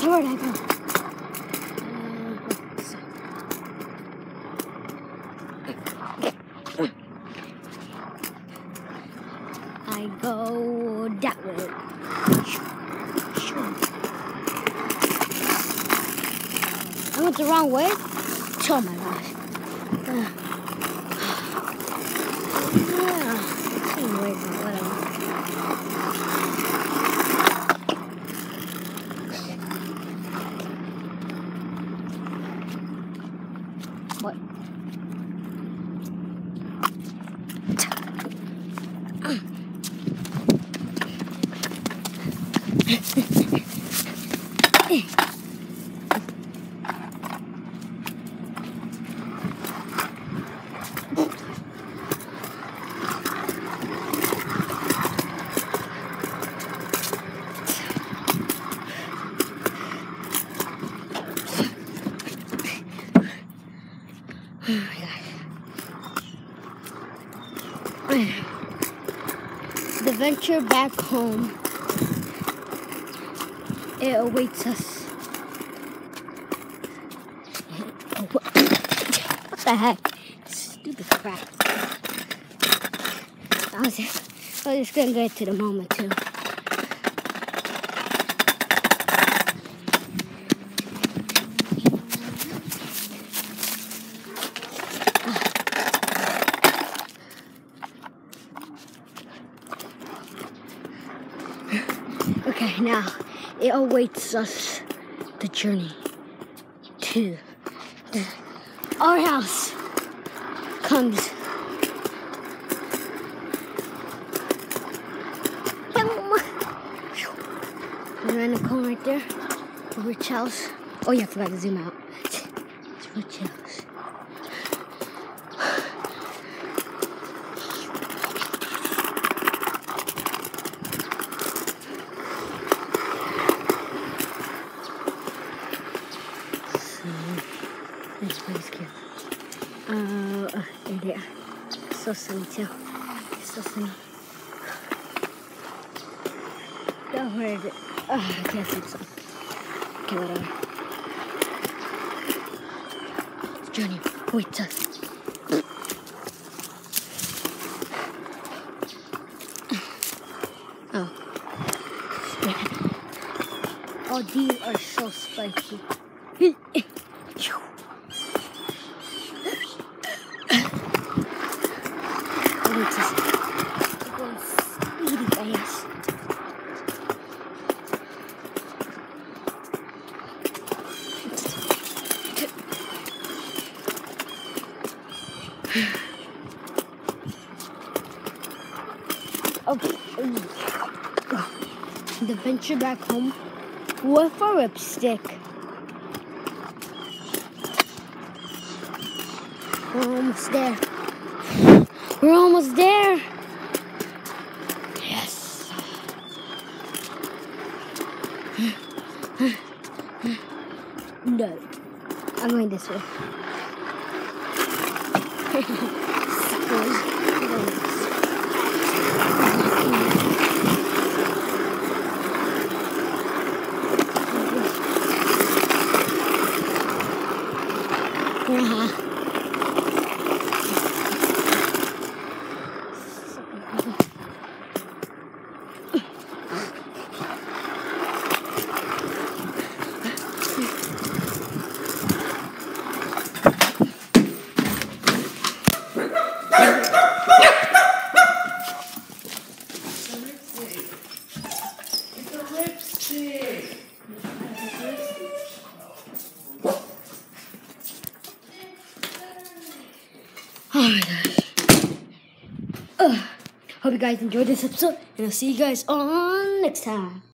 So where'd I go? I go that way. I went the wrong way? Oh my gosh. Yeah. Anyways, whatever. What? Oh my gosh. The venture back home, it awaits us. What the heck? Stupid crap. I was just gonna get to the moment too. Okay, now it awaits us the journey to our house comes. We're in the corner right there. The rich house. Oh yeah, I forgot to zoom out. It's rich house. This place cute. And yeah, it's so sunny too. It's so sunny. Oh, where is it? Oh, I can't see some. Okay, whatever. Journey, wait us. Oh. Oh, these are so spicy. The venture back home with a ripstick. We're almost there. We're almost there. Yes. No. I'm going this way. Oh my gosh. Hope you guys enjoyed this episode, and I'll see you guys on next time.